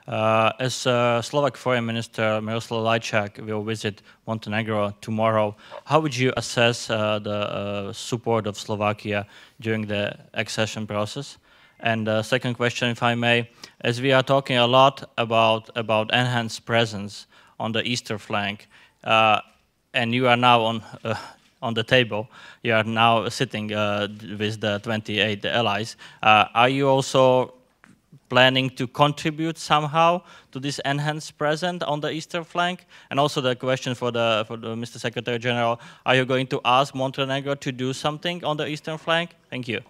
As Slovak Foreign Minister Miroslav Lajčák will visit Montenegro tomorrow, how would you assess the support of Slovakia during the accession process? And second question, if I may, as we are talking a lot about enhanced presence on the eastern flank, and you are now on the table, you are now sitting with the 28 allies. Are you also planning to contribute somehow to this enhanced presence on the eastern flank? And also the question for the Mr. Secretary General, are you going to ask Montenegro to do something on the eastern flank? Thank you.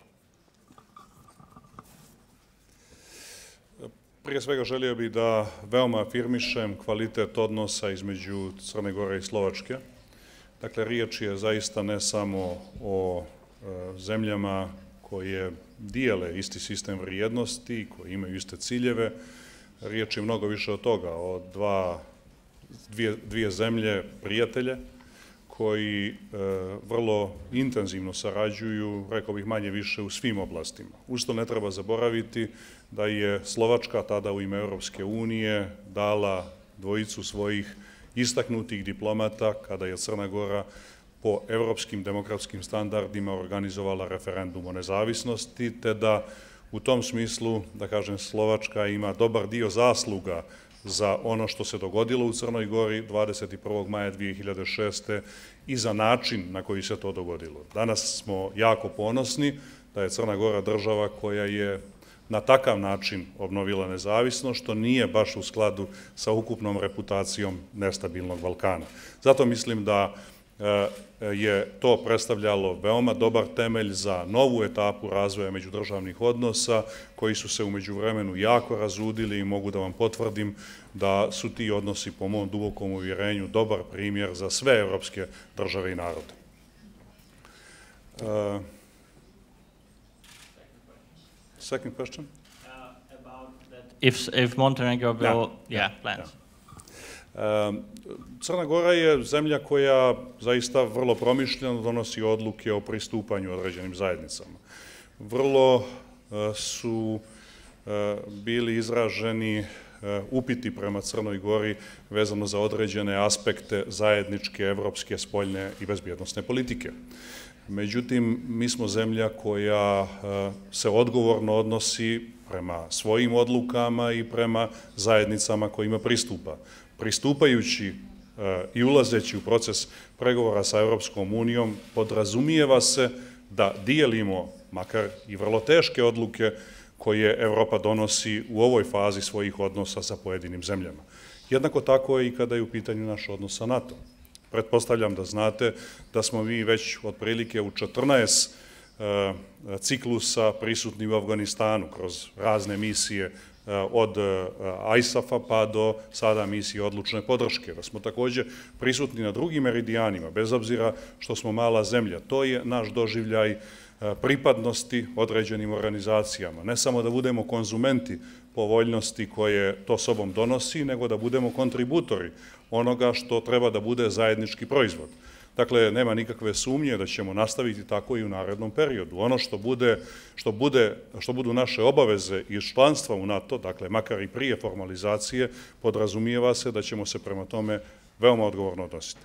Prije svega želio bih da veoma afirmišem kvalitet odnosa između Crne Gore i Slovačke. Dakle, riječ je zaista ne samo o zemljama koje dijele isti sistem vrijednosti, koji imaju iste ciljeve. Riječ je mnogo više od toga, o dvije zemlje prijatelje koji vrlo intenzivno sarađuju, rekao bih manje više u svim oblastima. Uz to ne treba zaboraviti da je Slovačka tada u ime Europske unije dala dvojicu svojih istaknutih diplomata kada je Crna Gora po evropskim demokratskim standardima organizovala referendum o nezavisnosti, te da u tom smislu, da kažem, Slovačka ima dobar dio zasluga za ono što se dogodilo u Crnoj Gori 21. maja 2006. i za način na koji se to dogodilo. Danas smo jako ponosni da je Crna Gora država koja je na takav način obnovila nezavisnost, što nije baš u skladu sa ukupnom reputacijom nestabilnog Balkana. Zato mislim da je to predstavljalo veoma dobar temelj za novu etapu razvoja međudržavnih odnosa, koji su se u međuvremenu jako razudili i mogu da vam potvrdim da su ti odnosi, po mom dubokom uvjerenju, dobar primjer za sve evropske države i narode. Second question? About that if Montenegro will, plans. Crna Gora je zemlja koja zaista vrlo promišljeno donosi odluke o pristupanju određenim zajednicama. Vrlo su bili izraženi upiti prema Crnoj Gori vezano za određene aspekte zajedničke evropske spoljne i bezbjednosne politike. Međutim, mi smo zemlja koja se odgovorno odnosi prema svojim odlukama i prema zajednicama kojima pristupa. Pristupajući i ulazeći u proces pregovora sa Europskom unijom, podrazumijeva se da dijelimo, makar i vrlo teške odluke, koje Evropa donosi u ovoj fazi svojih odnosa sa pojedinim zemljama. Jednako tako je i kada je u pitanju naš odnos sa NATO. Pretpostavljam da znate da smo mi već otprilike u 14 ciklusa prisutni u Afganistanu kroz razne misije od ISAF-a pa do sada misije odlučne podrške. Da smo također prisutni na drugim meridijanima, bez obzira što smo mala zemlja. To je naš doživljaj pripadnosti određenim organizacijama. Ne samo da budemo konzumenti povoljnosti koje to sobom donosi, nego da budemo kontributori onoga što treba da bude zajednički proizvod. Dakle, nema nikakve sumnje da ćemo nastaviti tako i u narednom periodu. Ono što budu naše obaveze iz članstva u NATO, dakle, makar i prije formalizacije, podrazumijeva se da ćemo se prema tome veoma odgovorno odnositi.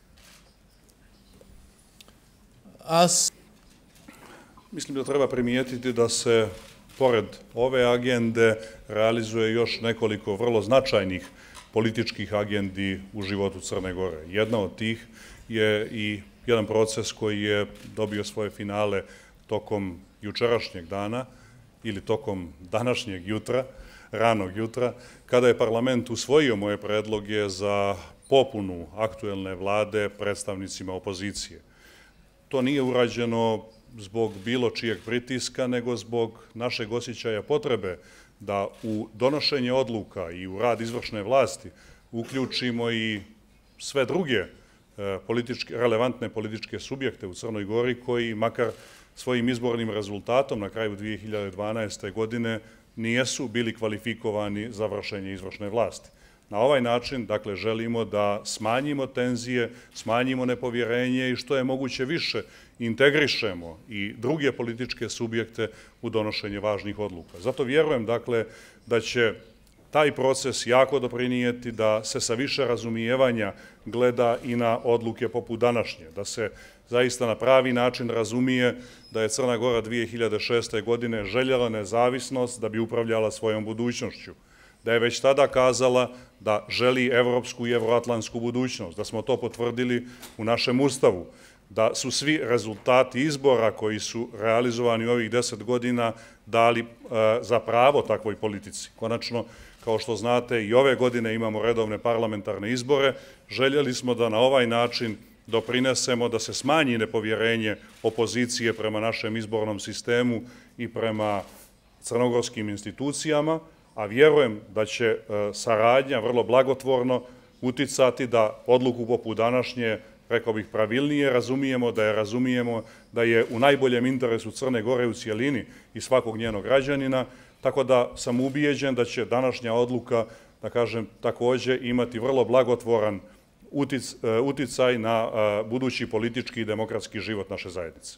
Mislim da treba primijetiti da se, pored ove agende, realizuje još nekoliko vrlo značajnih političkih agendi u životu Crne Gore. Jedna od tih je i jedan proces koji je dobio svoje finale tokom jučerašnjeg dana ili tokom današnjeg jutra, ranog jutra, kada je parlament usvojio moje predloge za popunu aktuelne vlade predstavnicima opozicije. To nije urađeno zbog bilo čijeg pritiska, nego zbog našeg osjećaja potrebe da u donošenje odluka i u rad izvršne vlasti uključimo i sve druge relevantne političke subjekte u Crnoj Gori koji makar svojim izbornim rezultatom na kraju 2012. godine nijesu bili kvalifikovani za vršenje izvršne vlasti. Na ovaj način, dakle, želimo da smanjimo tenzije, smanjimo nepovjerenje i što je moguće više integrišemo i druge političke subjekte u donošenje važnih odluka. Zato vjerujem, dakle, da će taj proces jako doprinijeti da se sa više razumijevanja gleda i na odluke poput današnje, da se zaista na pravi način razumije da je Crna Gora 2006. godine željela nezavisnost da bi upravljala svojom budućnošću, da je već tada kazala da želi evropsku i evroatlantsku budućnost, da smo to potvrdili u našem Ustavu, da su svi rezultati izbora koji su realizovani u ovih 10 godina dali za pravo takvoj politici. Konačno, kao što znate, i ove godine imamo redovne parlamentarne izbore. Željeli smo da na ovaj način doprinesemo da se smanji nepovjerenje opozicije prema našem izbornom sistemu i prema crnogorskim institucijama, a vjerujem da će saradnja vrlo blagotvorno uticati da odluku poput današnje, rekao bih, pravilnije razumijemo da je u najboljem interesu Crne Gore u cijelini i svakog njenog građanina, tako da sam ubijeđen da će današnja odluka, da kažem, također imati vrlo blagotvoran uticaj na budući politički i demokratski život naše zajednice.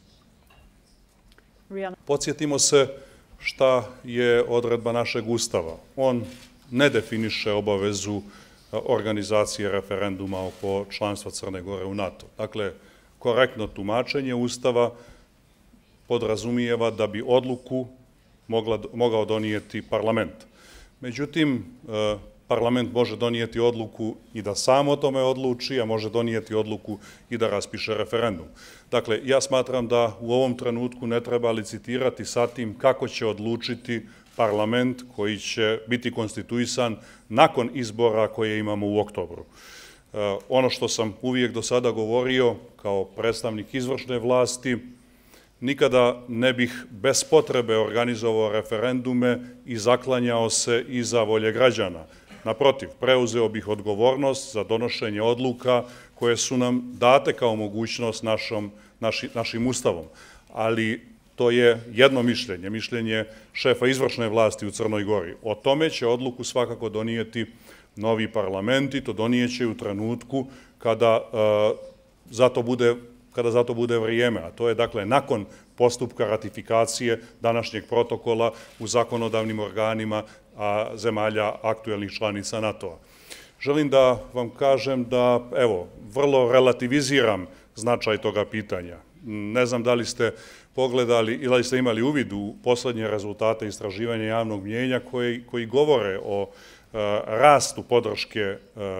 Podsjetimo se šta je odredba našeg Ustava. On ne definiše obavezu organizacije referenduma oko članstva Crne Gore u NATO. Dakle, korektno tumačenje Ustava podrazumijeva da bi odluku mogao donijeti parlament. Međutim, parlament može donijeti odluku i da sam o tome odluči, a može donijeti odluku i da raspiše referendum. Dakle, ja smatram da u ovom trenutku ne treba licitirati sa tim kako će odlučiti parlament koji će biti konstituisan nakon izbora koje imamo u oktobru. Ono što sam uvijek do sada govorio kao predstavnik izvršne vlasti, nikada ne bih bez potrebe organizovao referendume i zaklanjao se iza volje građana. Naprotiv, preuzeo bih odgovornost za donošenje odluka koje su nam date kao mogućnost našim Ustavom. Ali to je jedno mišljenje, mišljenje šefa izvršne vlasti u Crnoj Gori. O tome će odluku svakako donijeti novi parlament i to donijeće u trenutku kada za to bude vrijeme, a to je dakle nakon postupka ratifikacije današnjeg protokola u zakonodavnim organima zemalja aktuelnih članica NATO-a. Želim da vam kažem da, evo, vrlo relativiziram značaj toga pitanja. Ne znam da li ste pogledali ili ste imali uvid u poslednje rezultate istraživanja javnog mnijenja koji govore o rastu podrške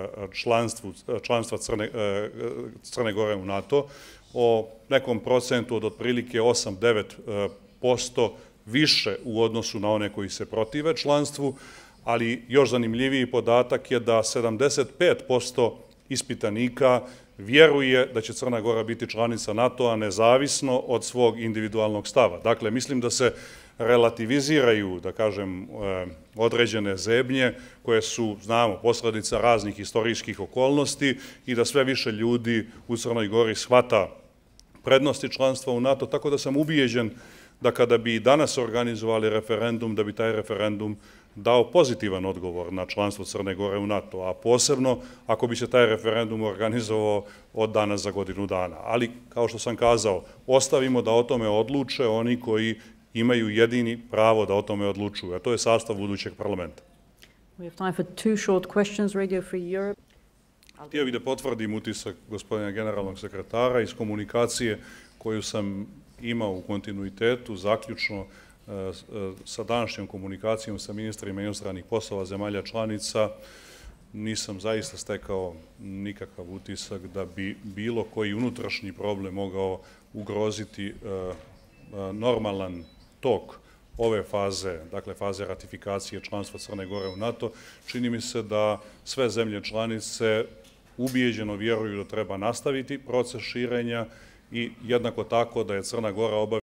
članstva Crne Gore u NATO, o nekom procentu od otprilike 8-9% više u odnosu na one koji se protive članstvu, ali još zanimljiviji podatak je da 75% ispitanika vjeruje da će Crna Gora biti članica NATO-a nezavisno od svog individualnog stava. Dakle, mislim da se relativiziraju, da kažem, određene zebnje koje su, znamo, posledica raznih istorijskih okolnosti i da sve više ljudi u Crnoj Gori shvata prednosti članstva u NATO, tako da sam ubijeđen da kada bi danas organizovali referendum, da bi taj referendum dao pozitivan odgovor na članstvo Crne Gore u NATO, a posebno ako bi se taj referendum organizovao od danas za godinu dana. Ali, kao što sam kazao, ostavimo da o tome odluče oni koji imaju jedini pravo da o tome odlučuju, a to je sastav budućeg parlamenta. Htio bih da potvrdim utisak gospodina generalnog sekretara iz komunikacije koju sam imao u kontinuitetu, zaključno sa današnjom komunikacijom sa ministrima inostranih poslova zemalja članica. Nisam zaista stekao nikakav utisak da bi bilo koji unutrašnji problem mogao ugroziti normalan tok ove faze, dakle faze ratifikacije članstva Crne Gore u NATO. Čini mi se da sve zemlje članice ubijeđeno vjeruju da treba nastaviti proces širenja i jednako tako da je Crna Gora